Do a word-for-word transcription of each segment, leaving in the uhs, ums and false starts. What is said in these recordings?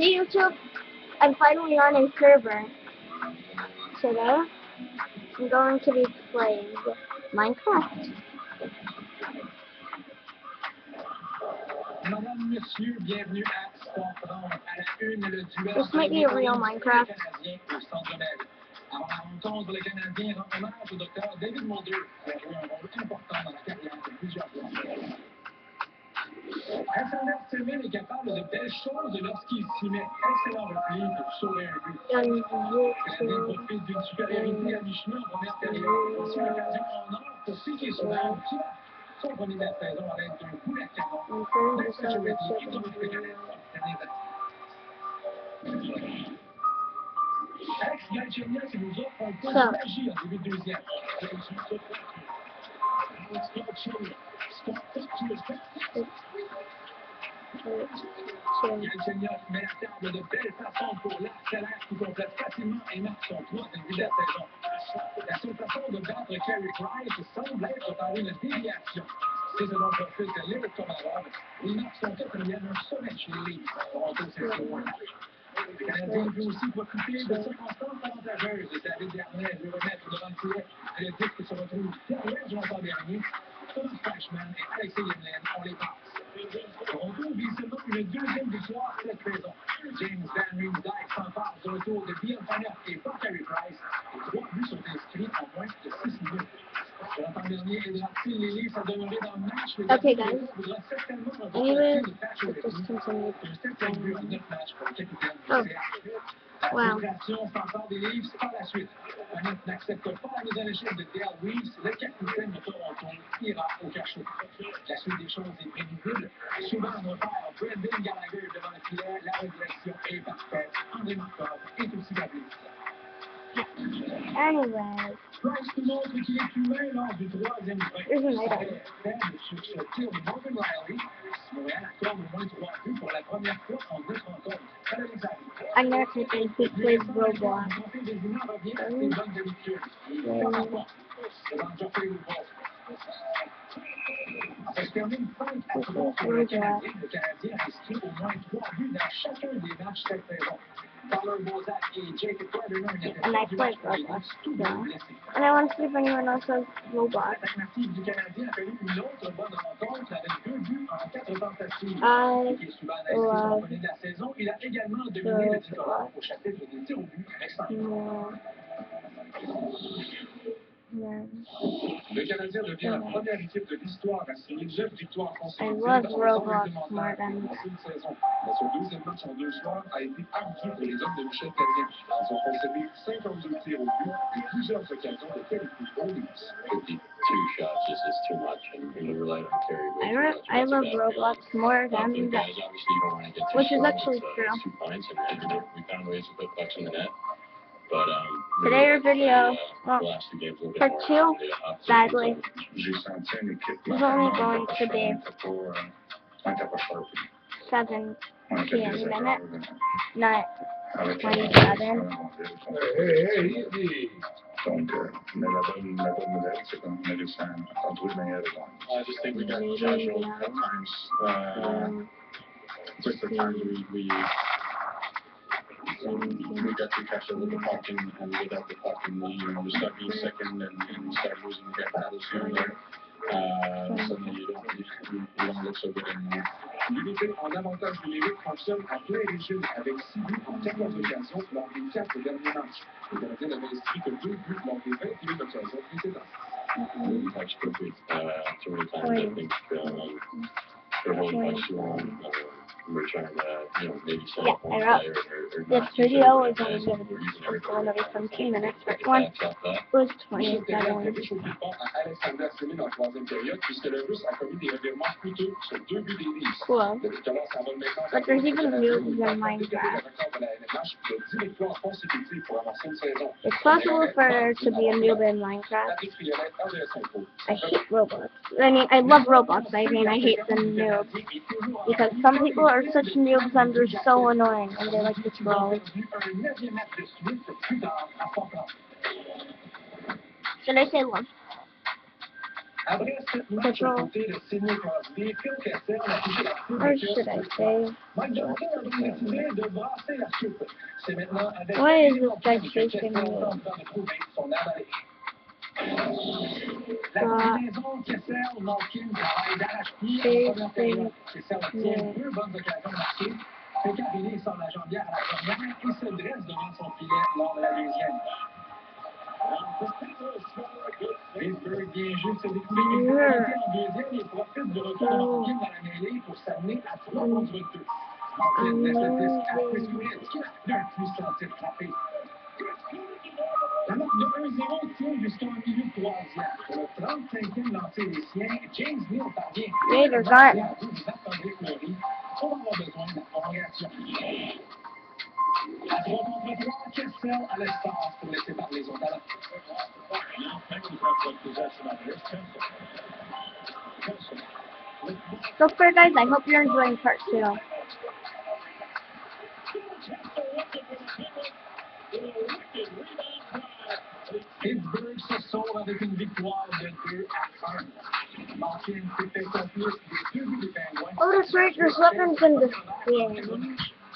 Hey YouTube, I'm finally on a server. Today, I'm going to be playing Minecraft. This might be a real Minecraft. Alors, la rencontre, le Canadien rend hommage au docteur David Mulder, qui a joué un rôle important dans la carrière de plusieurs joueurs. Internet Témil est capable de belles choses lorsqu'il s'y met. Excellent repli pour sauver un but. Le Canadien profite d'une supériorité à mi-chemin en première période. Aussi une occasion en or pour piquer sur un qui va son premier de la saison à l'aide d'un coup de canon. Next situation qui domine le Canadien. Alex Galchenyuk qui nous offre un peu de magie en début de deuxième. Galchenyuk met la table de belle façon pour l'accélère qui complète facilement et marque son troisième but de la saison. La seule façon de battre Carey Price semble être par une déviation. C'est selon le profil de Lewis Komarov. Il marque son quatrième sommet chez les Leafs. Toronto s'est sauvé. Le Canadien peut aussi profiter de circonstances avantageuses. David Garnet veut remettre devant le filet. Le disque se retrouve derrière Jonathan Bernier. Thomas Flashman et Alexis Yemlin ont les passes. Toronto vise seulement une deuxième victoire cette saison. James Van Riemsdyk s'empare sur le tour de Dion Phaneuf et par Carey Price. Et trois buts sont inscrits en moins de six minutes. Jonathan Bernier aidera-t-il les Leafs à demeurer dans le match? Le Okay, guys. voudra certainement avoir Anyways, le match let's just continue. un septième but en neuf matchs pour le capitaine du Oh. C H. Wow. La frustration s'empare des Leafs par la suite. Phaneuf n'accepte pas la mise en échec de Dale Weaves. Le capitaine de Toronto ira au cachot. La suite des choses est prévisible. Souvent, on repère Brendan Gallagher devant le filet. La régression est parfaite. André Markov est aussi blessé. Anyways, Price nous montre qu'il est humain lors du troisième but. here's an item. Faible sur ce tir de Morgan Riley. Montréal accorde au moins trois buts pour la première fois en deux rencontres. I'm not thinking he plays Roblox. Ça se termine cinq à trois pour le Canadien. Le Canadien a inscrit au moins trois buts dans chacun des matchs cette saison. Tyler Bozak et Jacob Gardner And I play Roblox. Yeah. And I want to see if anyone else has Roblox. L'alternative du Canadien a fallu une autre bonne rencontre avec deux buts en quatre tentatives. I Qui est souvent analysé comme de la saison. Il a également dominé le tricolore au chapitre des tirs au but avec cinq. Yeah. Le Canadien devient la première équipe de l'histoire à signer neuf victoires consécutives. I love Roblox more than saison. Dans son deuxième match en deux soirs a été ardu pour les hommes de Michel Therrien. Ils ont concédé cinquante-deux tirs au but et plusieurs occasions de qualité aux Leafs. Two shots just is too much, and we relied on Carey. I, re I love Roblox more than um, that, guys, obviously, you don't want to get too which is strong. actually It's, uh, true. it's two points, and, and we found ways to put pucks in the net. But um, Today our video, uh, well, the last two games a little bit part more two, the opposite. sadly, J'ai senti une équipe is only going to be seven p m minutes, not twenty-seven. Hey, hey, easy. Donc, euh, mais la bonne, la bonne nouvelle, c'est qu'on a réussi à trouver le meilleur des temps. I just think we got casual at times. Uh, with the times we we we got too casual with the puck and, and without the puck, and we, you know, we start being second and, and we start losing the get battles here and there. Uh, suddenly you don't you, you don't look so good anymore. L'unité en avantage numérique fonctionne en plein régime avec six buts en quatorze occasions lors des quatre derniers matchs. Le Canadien n'avait inscrit que deux buts lors des vingt et une occasions précédentes. We've touched the big, uh, too many times. I think um, they're holding much too long. Uh, we're trying to, you know, maybe send Yeah, a point I wrote player or, or this not use video is everybody, only going to be we're using everybody. going to be seventeen minutes. Part Take one the backs off that. was Michel Therrien a twenty-seven. réchauffé le pont à Alexander Semin en troisième période puisque le Russe a commis des revirements coûteux sur deux buts des Leafs. Cool. Le tricolore s'envole maintenant. But there's even news in Minecraft. It's possible for there to be a noob in Minecraft. I hate Roblox. I mean, I love Roblox. I mean, I hate the noobs. Because some people are such noobs and they're so annoying and they like to troll. Should I say love? Après cette match à côté de Sidney Crosby, Phil Kessel a touché la foule Or de should I Phil. say? Mike Johnson a donc décidé de brasser la soupe. C'est maintenant avec Why is this Phil guy Kessel chasing tente me? de trouver son avalé. La Uh, combinaison Kessel, Malkin, travail d'arrache-pied en première période. Kessel obtient deux bonnes occasions de marquer. Pécariné sort la jambière à la première et se dresse devant son filet lors de la deuxième. Pittsburgh vient juste de découler une pénalité en deuxième et profite du retour de Malkin dans la mêlée pour s'amener à trois contre deux. Malkin laisse le disque à Chris Willis qui a d'un puissant tir frappé. La marque de un zéro tient jusqu'en milieu de troisième. Pour le trente-cinquième lancé des siens, James Neal parvient Yeah, they're gone. à bout du Marc-André Fleury. On va avoir besoin de la prolongation. À trois contre trois, Kessel a l'espace pour laisser parler son talent. So for guys, I hope you're enjoying part two. Pittsburgh se sauve avec une victoire de deux à un. Malkin s'est fait complice des deux buts des Penguins. Oh, that's right, there's weapons in this game.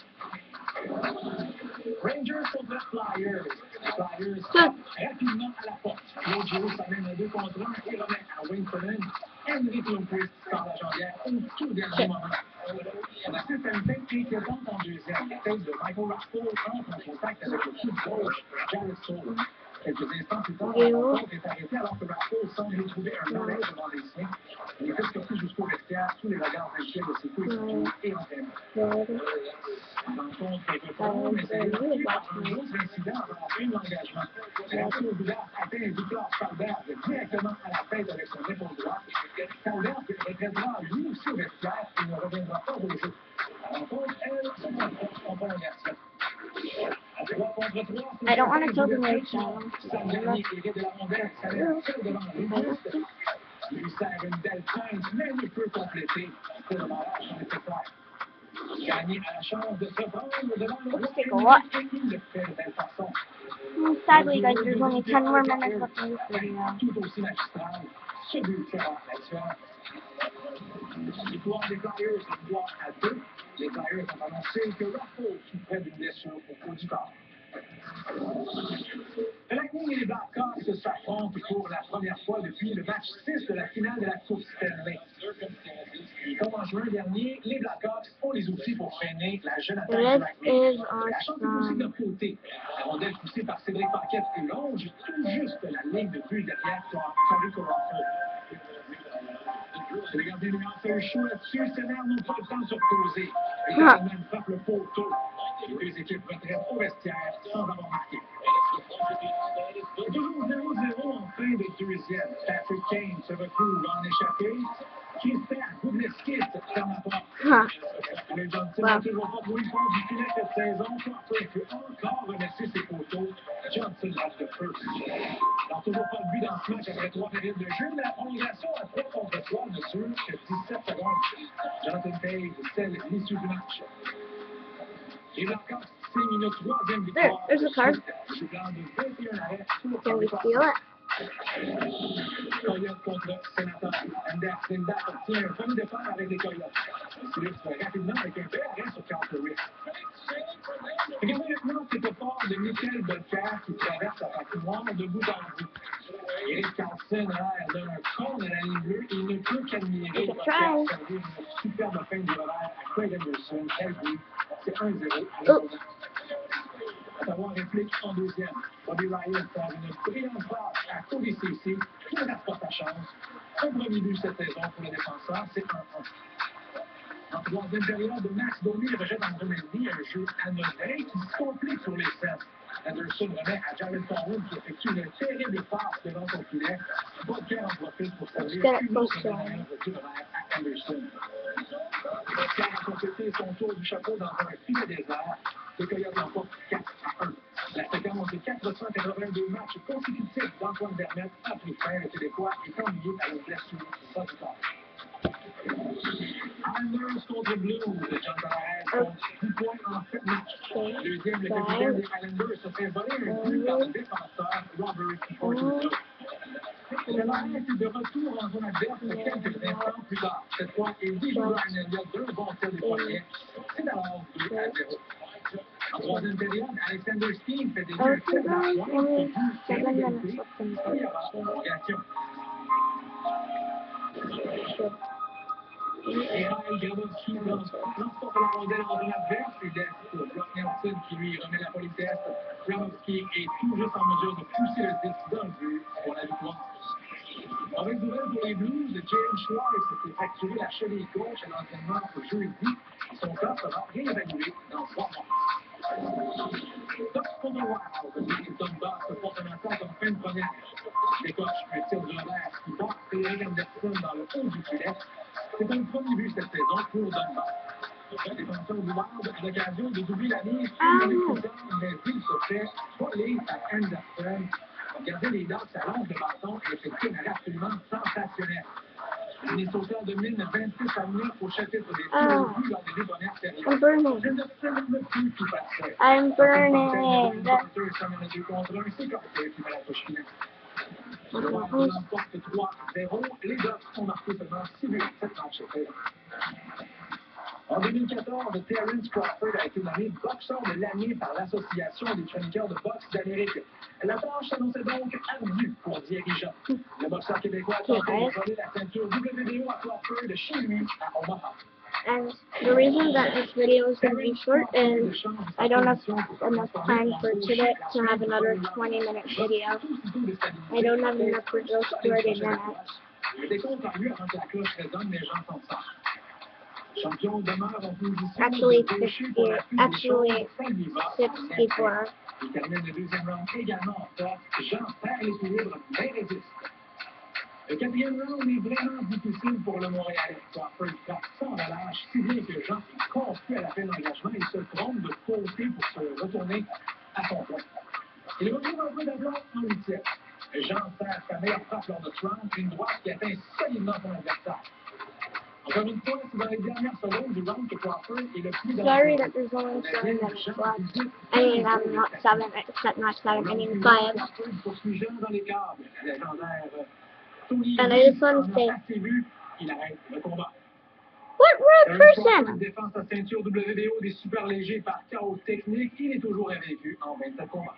Rangers contre les Flyers. Les Flyers Good. rapidement à la porte. Claude Giroux s'amène à deux contre un et remet à Wayne Simmonds. Henrik Lundqvist sort la jambière au tout dernier moment. On assiste à une tête inquiétante en deuxième. La tête de Michael Raffo entre en contact avec le coup de gauche de Jared Stoll. Quelques instants plus tard, la rencontre est arrêtée alors que Raffo semble trouver un malaise devant les siens. Il est escorté jusqu'au vestiaire sous les regards inquiets de ses coéquipiers et entraîneurs. La rencontre reprend, mais c'est évoqué par un autre incident avant la fin de l'engagement. Arthur Goulart atteint Viktor Salberg directement à la tête avec son épaule droite. Salberg reviendra lui aussi au vestiaire et ne reviendra pas au jeu. La rencontre, elle, se rencontre en prolongation. I don't want to kill the right now. Lui sert une belle pointe, mais ne peut compléter. C'est le barrage en effet clair. Gagner a la chance de se prendre devant le Let's take a watch. il le fait de belle façon. Sadly, guys, there's only ten more minutes left in this video. Tout aussi magistral, ce but fera la différence. Victoire des Flyers, victoire à deux. Les Flyers ont annoncé que Raffo souffrait d'une blessure au haut du corps. Le Lightning et les Blackhawks s'affrontent pour la première fois depuis le match six de la finale de la Coupe Stanley. Comme en juin dernier, les Blackhawks ont les outils pour freiner la jeune attaque du Lightning. La chance est aussi de leur côté. La rondelle poussée par Cédric Paquette longe tout juste la ligne de but derrière Corey Crawford. Les gardiens lui ont fait un show là-dessus. Les Sénères n'ont pas le temps de se reposer. Les Canadiens frappent le poteau. Les deux équipes retraitent au vestiaire sans avoir marqué. Toujours zéro zéro en fin de deuxième. Patrick Kane se retrouve en échappée. Kister Goodneskis ferme la porte. Huh. Le Johnson n'a toujours pas trouvé le fond du filet cette saison. Crawford peut encore remercier ses poteaux. Johnson lâche le feu. Alors, toujours pas de but dans ce match après trois périodes de jeu. La prolongation à trois contre trois ne dure que dix-sept secondes. Jonathan Toews scelle l'issue du match. Les Blackhawks signent une troisième victoire. There, there's a card. Doublant de vingt et un arrêts sur le Can we premier steal it? Coyotes contre Sénateur. Anders Lindback obtient un premier départ avec les Coyotes. Il s'illustre rapidement avec un bel arrêt sur Carl Lewis. Regardez maintenant cet effort de Michael Belcar qui traverse la patinoire de bout en bout. Eric Carlson a l'air d'un con de la ligne bleue et il ne peut qu'admirer Belcar servir une superbe fin du revers à Craig Anderson. Quel but! C'est un zéro à la journée. À savoir réplique en deuxième. Bobby Ryan sort une brillante passe à Cody Ceci qui ne rate pas sa chance. Un premier but cette saison pour le défenseur, c'est un un. En troisième période, Max Domi rejette en Romandy un jeu anodin qui se complique sur les scènes. Anderson remet à Jared Cowan qui effectue une terrible passe devant son filet. Bodker en profite pour servir une autre manière de revers à Anderson. Bodker a complété son tour du chapeau dans un filet désert. Les Coyotes l'emportent quatre à un. La séquence de quatre cent quatre-vingt-deux matchs consécutifs d'Antoine Vermette a pris fin. Le Québécois est ennuyé à une blessure au bas du corps. Islanders contre Blues. John Tavares compte dix points en sept matchs. Deuxième, le capitaine des Islanders se fait voler un but par le défenseur Robert Fortunato. Keller est de retour en zone adverse quelques instants plus tard. Cette fois, Eddie Ryan Elliott, deux bons tirs des poignets. C'est alors deux à zéro. En troisième période, Alexander Steen fait des jeux très à point et égalité et avance en prolongation. Et Ryan Grabowski transporte la rondelle en zone adverse et laisse pour Brock Nelson qui lui remet la politesse. Grabowski est tout juste en mesure de pousser le disque dans le but pour la victoire. Mauvaise nouvelle pour les Blues, James Schwartz s'est fracturé la cheville gauche à l'entraînement jeudi. Son cas sera réévalué dans trois mois. Top pour le Wild, Milton Boss se porte un attaque en fin de première. Décoche un tir de revers qui porte Frédéric Anderson dans le haut du filet. C'est un premier but cette saison pour Dunbar. Le défenseur du Wild a l'occasion de doubler la mise une minute plus tard, mais il se fait voler par Anderson. Regardez les dates, ça lance de bâton et c'est une tir absolument sensationnel. Minnesota domine vingt-six à neuf au chapitre des tirs au but lors des deux premières périodes. I'm burning. I'm burning. Le Wild l'emporte trois à zéro. Les Ducks ont marqué seulement six buts à cette manche. En deux mille quatorze, Terrence Crawford a été nommé boxeur de l'année par l'Association des chroniqueurs de boxe d'Amérique. La tâche s'annonçait donc ardue pour dirigeant. Le boxeur québécois a tenté de voler la ceinture W B O à Crawford de chez lui à Omaha. And the reason that this video is going to be short is I don't have enough time for today to have another twenty minute video. I don't have enough for just thirty minutes. Le décompte a lieu avant que la cloche résonne, les gens sont sans. Champion demeure en position Actually, de pêcher sixty, pour la suite actually, des choses, ça lui va. sixty-four. Il termine le deuxième round également en force. Jean perd l'équilibre, mais résiste. Le quatrième round est vraiment difficile pour le Montréalais. Crawford frappe sans relâche, si bien que Jean est confié à la peine d'engagement et se trompe de côté pour se retourner à son point. Il retrouve un peu d'aplomb en huitième. Jean sert sa meilleure frappe lors de ce round, une droite qui atteint solidement son adversaire. Encore une fois, c'est dans les dernières secondes du round que Crawford est le plus Sorry that there's only seven minutes left. I mean, I'm not seven, except not seven, I mean five. And I just want to say, what red person? Défense sa ceinture W B O des super légers par chaos technique, il est toujours invaincu en vingt-sept combats.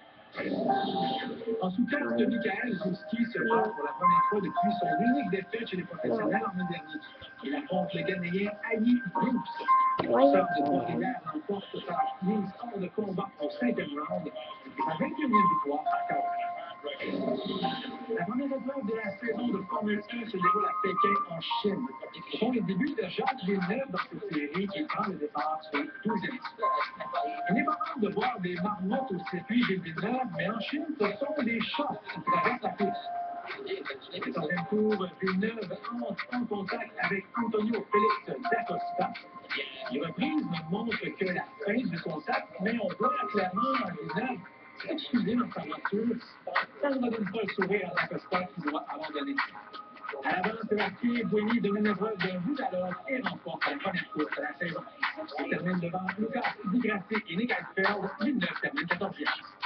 En sous-tête de Michael Gouski se bat pour la première fois depuis son unique défaite chez les professionnels en mai dernier. Il affronte le Ghanéen Ali Younes. Le boxeur de Trois-Rivières l'emporte par mise hors de combat au cinquième round et sa vingt et unième victoire par K O. La première épreuve de la saison de Formule un se déroule à Pékin en Chine. Ce sont les débuts de Jacques Villeneuve dans cette série qui prend le départ sur le douzième tour. Il n'est pas rare de voir des marmottes au circuit Gilles Villeneuve, mais en Chine, ce sont des chats qui traversent la piste. Le troisième tour, Villeneuve entre en contact avec Antonio Félix d'Acosta. Les reprises ne montrent que la fin du contact, mais on voit clairement Villeneuve s'excuser dans sa voiture. Ça ne donne pas le sourire à l'Acosta qui doit abandonner. À l'avant, Sébastien Bouigny domine l'épreuve d'un bout à l'autre et remporte la première course de la saison. Il termine devant Lucas Di Grassi et Nick Heidfeld. Villeneuve termine quatorzième.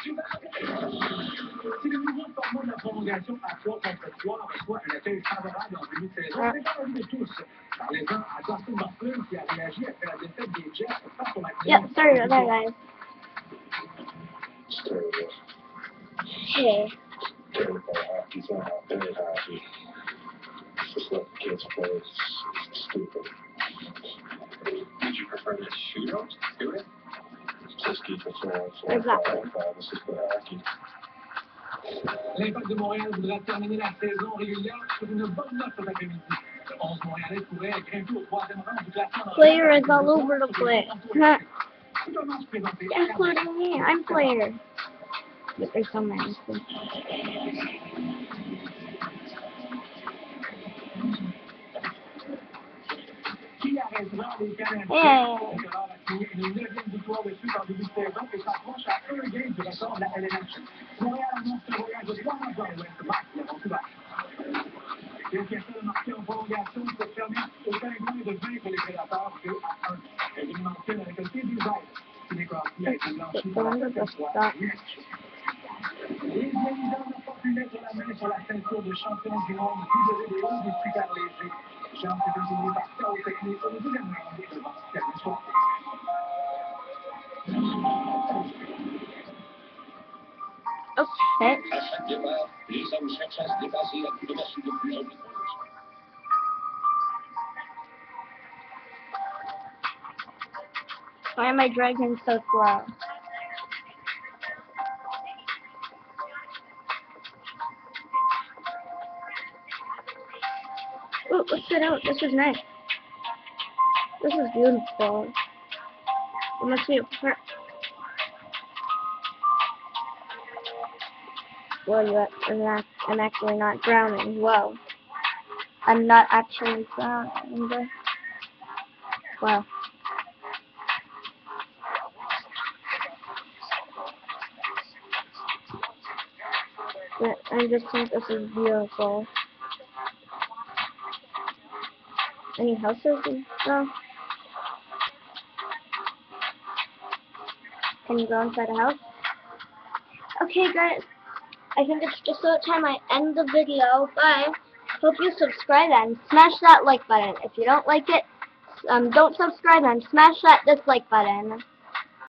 Si le nouveau format de la prolongation à trois contre trois reçoit un accueil favorable en début de saison, c'est pas l'envie de tous. Parlez-en à Dustin Buckland qui a réagi après la défaite des Jets face au Lightning. Yep, sorry about that, guys. Hey. Just let the kids play. It's stupid. Did you prefer the shootout to it? Just keep it so Exactly. This is the hockey. L'Impact de Montréal voudra terminer la saison régulière sur une bonne note cet après-midi. Le onze Montréalais pourrait grimper au troisième rang du classement. Player is all over the place. Huh. Including me. I'm player. But there's so many. Qui arrêtera les Canadiens? Hey. Nicolas a signé une neuvième victoire de suite en début de saison et s'approche à un game du record de la L N H. Montréal annonce un voyage de trois mois dans l'Ouest. Marc, il a bon couvert. Pierre Pierre a marqué en prolongation pour permettre aux Pingouins de vaincre les Prédateurs deux à un. Elle vient manquer la récolté du vert. Sidney Crosby a été blanchi par la septième fois. Les Islanders n'ont pas pu mettre la main positionné sur la ceinture de champion du monde du W O des super légers. Jean s'est désigné par K O technique au deuxième round devant Kevin Schwartz. Okay. À chaque départ, les hommes cherchent à se dépasser à coups de massue de plus en plus proches. Why are my dragons so slow? Ooh, let's sit out. This is nice. This is beautiful. It must be a per- Well, you I'm, not, I'm actually not drowning. Whoa. I'm not actually drowning. Wow. But I just think this is beautiful. Any houses? No. Can you go inside a house? Okay, guys. I think it's just about time I end the video. Bye. Hope you subscribe and smash that like button. If you don't like it, um, don't subscribe and smash that dislike button.